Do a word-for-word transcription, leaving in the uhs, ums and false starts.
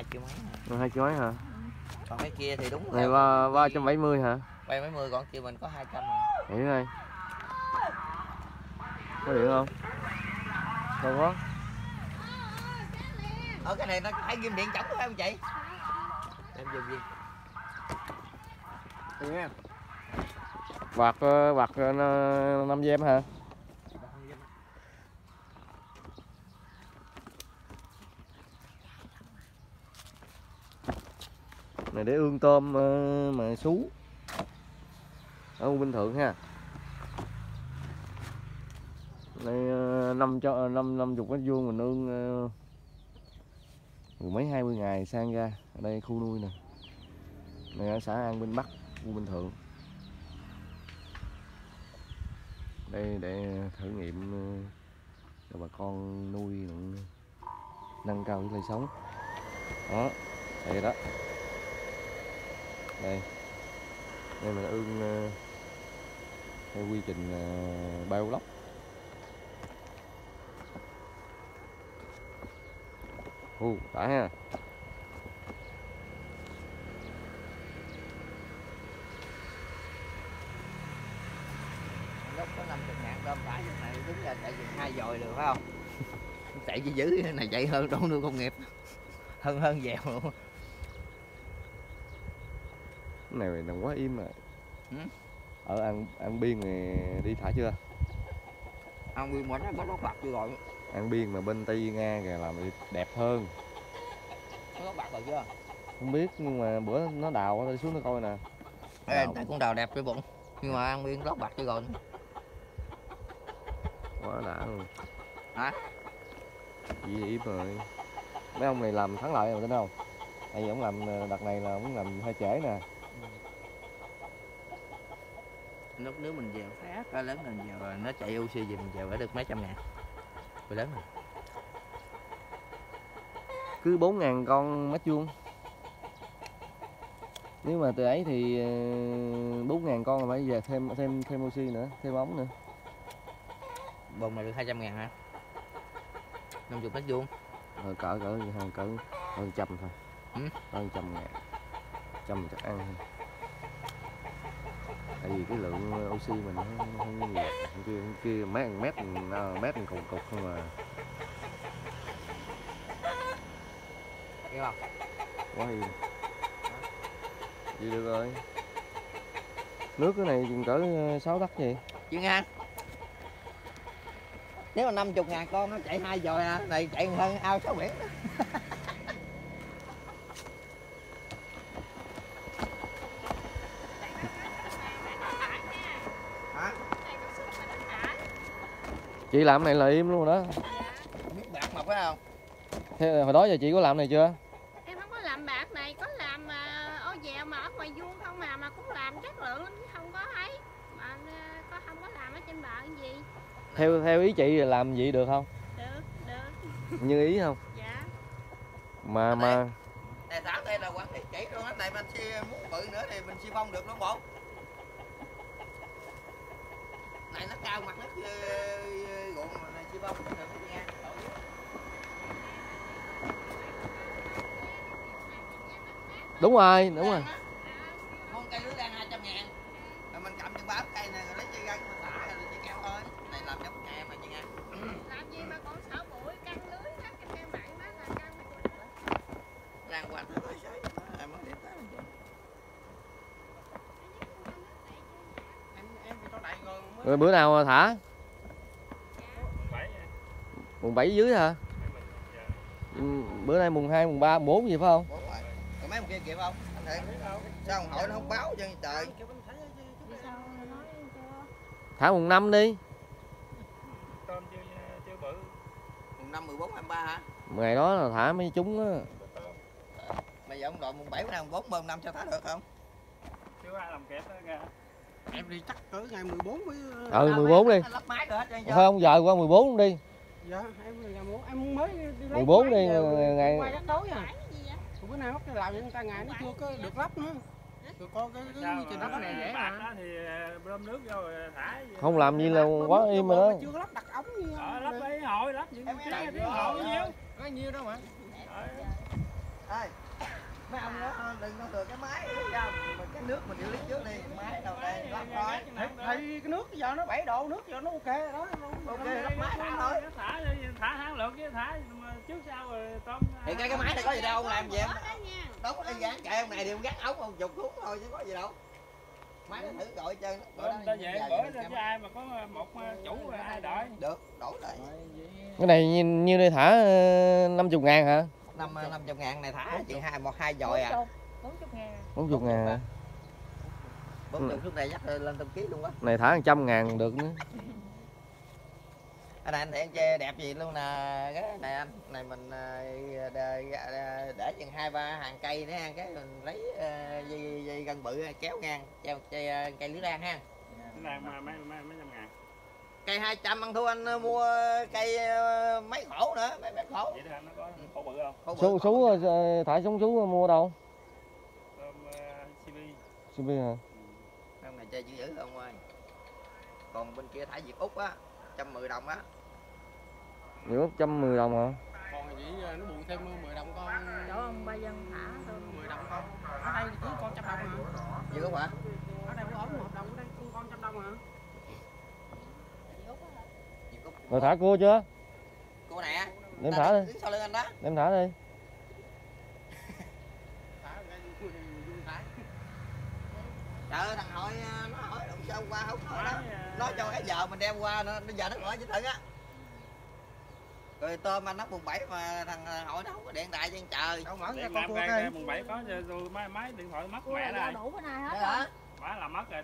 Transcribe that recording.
hai triệu mấy nè. Rồi hai triệu mấy hả? Còn cái kia thì đúng này ba ba trăm bảy mươi hả? ba mấy mươi, còn kia mình có hai trăm rồi. Hiểu ơi. Có điện không? Đâu có. Ở cái này nó hay ghim điện trống phải không chị? Em dùng gì? Nghe. Bạc bạc năm giem hả? Này để ương tôm mà sú ở Bình Thượng ha. Đây năm cho năm năm chục mét vuông mình ương mười mấy hai mươi ngày sang ra. Ở đây khu nuôi nè. Này ở xã An Bình Bắc, khu Bình Thượng. Đây để thử nghiệm cho bà con nuôi nâng cao cái đời sống. Đó, đây đó. Đây. Đây mình ương theo quy trình bao lóc. Ồ, đã ha. Lúc có năm mươi ngàn tôm phải này đứng ra chạy chừng hai dồi được phải không? Chạy gì dữ cái này chạy hơn đổ nuôi công nghiệp. Hơn hơn dèo luôn. Cái này nằm quá im rồi. Ừ? Ở An An Biên này đi thả chưa? An Biên mà nó có lót bạc chưa rồi. An Biên mà bên Tây Nga kìa làm đẹp hơn. Có lót bạc rồi chưa? Không biết nhưng mà bữa nó đào nó xuống nó coi nè. Ê, tại con đào đẹp cái bụng. Nhưng mà An Biên lót bạc chưa rồi. Quá đã luôn. Hả? Gì im rồi. Mấy ông này làm thắng lợi rồi tin không? Tại vì ông làm đợt này là ông làm hơi trễ nè. Lúc nếu mình dèo phát có lớn lên dèo rồi nó chạy oxy gì mình dèo phải được mấy trăm ngàn. Rồi lớn rồi. Cứ bốn ngàn con mét vuông. Nếu mà từ ấy thì bốn ngàn con là phải về thêm thêm thêm oxy nữa, thêm ống nữa. Bồn này được hai trăm ngàn hả? năm mươi mét vuông. Ờ, cỡ cỡ hơn cỡ hơn trăm thôi. Ừ? Hơn trăm ngàn. Trăm chắc ăn thôi. Tại vì cái lượng oxy mình nó không có nhiều. Kia kia mét mét mét cục cục không mà. Hiểu không? Quá hiền. Vậy được rồi. Nước cái này chừng cỡ sáu tấc gì? Chứ ngang. Nếu mà năm mươi ngàn con nó chạy hai dồi à, này chạy hơn ao sáu biển. Chị làm này là im luôn đó. Biết bạc mà phải không? Thế hồi đó giờ chị có làm này chưa? Em không có làm bạc này, có làm uh, ô dèo mà ở ngoài vuông không mà mà cũng làm chất lượng lắm chứ không có ấy. Mà uh, có không có làm ở trên bờ cái gì. Theo theo ý chị làm vậy được không? Được, được. Như ý không? Dạ. Mà mà Tài sản đây là quản lý chỉ luôn á, tại mình si muốn bự nữa thì mình xi bông được luôn bộ. Này nó cao mặt nó ruộng mà này xi bông được nha. đúng rồi, đúng rồi. Con cây lưới đang hai trăm ngàn. Rồi mình cầm chừng bám cây này rồi lấy dây găng mình thả rồi dây kéo thôi. Này làm giống nhà mà chị nghe. Làm gì mà còn sợ bụi căng lưới đó, cái keo mặn đó là căng. Lan quanh nó mới sấy. Em mới điểm tới. Em em thì có đại rồi. Rồi bữa nào thả? Mùng bảy dưới hả? Bữa nay mùng hai, mùng ba, mùng bốn gì phải không? Bốn rồi. Còn mấy ông kia kịp không? Anh Thiện. Sao ông hỏi nó không báo cho trời. Thả mùng năm đi. Tôm chưa chưa bự. Mùng năm, mười bốn, hai mươi ba hả? Ngày đó là thả mấy chúng á. Bây giờ ông đòi mùng bảy, mùng bốn, mùng năm cho thả được không? Chưa ai làm kịp đó kìa. Em đi chắc cỡ ngày mười bốn mới. Ừ mười bốn đi. Lắp máy rồi hết trơn chưa? Không giờ qua mười bốn đi. Dạ em là muốn em mới đi lấy mười bốn đi ngày ngày qua đất tối à. Bữa nay bắt làm người ta ngày nó chưa có được lắp nữa. Rồi có cái cái gì đó này dễ bạc mà. đó thì bơm nước vô rồi thả. Không làm gì là quá im rồi đó. Chưa lắp đặt ống như. Ờ lắp đi hội lắp những cái tiếng hội nhiêu. Có nhiêu đâu mà. Đây, mấy ông đó đừng có thừa cái máy biết không? Mà cái nước mình xử lý trước đi, máy đâu đây lắp thôi. Thì, thì cái nước giờ nó bảy độ, nước giờ nó ok rồi đó. Ok, lắp máy thả thôi. Thả thả háng lượt chứ thả mà trước sau rồi tôm. Thì cái cái máy này có gì đâu ông làm gì em? Đó nha. Đóng cái gán kệ ông này thì ông gắt ống ông chụp thuốc thôi chứ có gì đâu. Máy nó thử gọi chân. Bữa người ta về bữa chứ ai mà có một chủ rồi ai đợi. Được, đổi lại. Cái này như, như đây thả năm mươi ngàn hả? Năm năm chục ngàn này thả chị hai một hai dòi à. bốn mươi ngàn. bốn mươi ngàn hả? bốn mươi lúc này dắt lên tầm ký luôn á. Này thả một trăm ngàn được nữa. Anh này anh thiện chơi đẹp gì luôn nè, cái này anh này mình để, để chừng hai ba hàng cây nữa ha, cái mình lấy uh, dây, dây gân bự kéo ngang treo cây, cây lưới đan ha. Là mà mấy mấy mấy trăm ngàn. Cây hai trăm ăn thua anh mua cây mấy khổ nữa, mấy mét khổ. Vậy đó nó có khổ bự không? Sú sú thả xuống sú mua đâu? Tôm xê bê. xê bê hả? Hôm này chơi dữ dữ ông ơi. Còn bên kia thả Việt Úc á, một trăm mười đồng á. Việt Úc một trăm mười đồng hả? Còn chỉ nó bù thêm mười đồng con. Chỗ ông ba dân thả thôi. mười đồng con. Ở đây chỉ con trăm đồng hả? Việt Úc hả? Ở đây có ổn một đồng, ở đây con trăm đồng hả? Việt Úc. Rồi thả cua chưa? Cô nè. Đem thả đi. Đứng sau lưng anh đó. Đem thả đi. Trời ơi thằng hội nó hỏi động sao qua không nói đó. Nó cho cái giờ mình đem qua nó bây giờ nó gọi chứ thử á. Rồi tôm anh nó mùng bảy mà thằng hội nó không có điện đại trên trời. Đâu mở ra Điện con làm cua ra cây. mùng bảy có rồi máy máy điện thoại mất Cua mẹ là này. đủ bữa nay Đấy hết. hả? Má là mất rồi